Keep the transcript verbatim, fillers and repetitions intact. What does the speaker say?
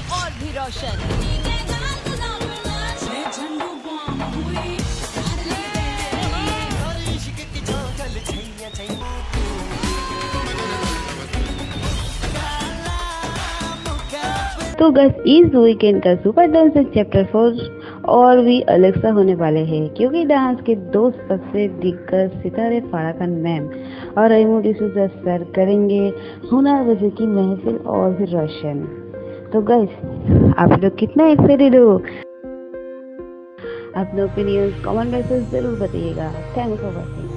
और भी रोशन। तो बस इस वीकेंड का सुपर डांस चैप्टर फोर और भी अलग सा होने वाले हैं, क्योंकि डांस के दो सबसे दिग्गज सितारे फारा खान मैम और रईमू डिसूजा सर करेंगे हुनर वजी की महफिल और भी रोशन। तो गाइस, आप लोग कितना एक्साइटेड हो? अपने ओपिनियंस कमेंट मैसेज जरूर बताइएगा। Thanks for watching.